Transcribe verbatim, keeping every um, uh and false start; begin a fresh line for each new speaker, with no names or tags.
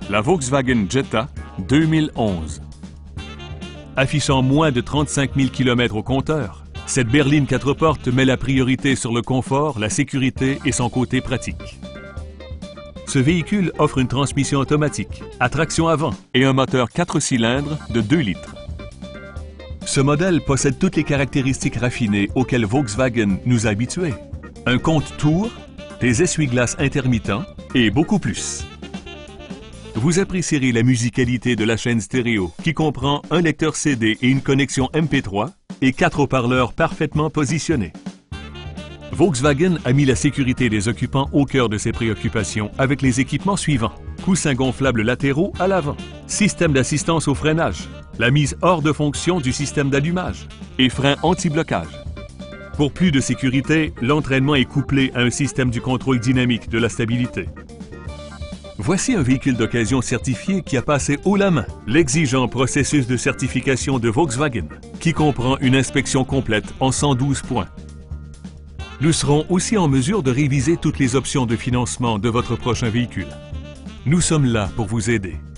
la Volkswagen Jetta deux mille onze. Affichant moins de trente-cinq mille kilomètres au compteur, cette berline quatre portes met la priorité sur le confort, la sécurité et son côté pratique. Ce véhicule offre une transmission automatique, à traction avant et un moteur quatre cylindres de deux litres. Ce modèle possède toutes les caractéristiques raffinées auxquelles Volkswagen nous a habitués. Un compte-tours, des essuie-glaces intermittents et beaucoup plus. Vous apprécierez la musicalité de la chaîne stéréo qui comprend un lecteur C D et une connexion M P trois et quatre haut-parleurs parfaitement positionnés. Volkswagen a mis la sécurité des occupants au cœur de ses préoccupations avec les équipements suivants. Coussins gonflables latéraux à l'avant, système d'assistance au freinage, la mise hors de fonction du système d'allumage et freins anti-blocage. Pour plus de sécurité, l'entraînement est couplé à un système du contrôle dynamique de la stabilité. Voici un véhicule d'occasion certifié qui a passé haut la main l'exigeant processus de certification de Volkswagen, qui comprend une inspection complète en cent douze points. Nous serons aussi en mesure de réviser toutes les options de financement de votre prochain véhicule. Nous sommes là pour vous aider.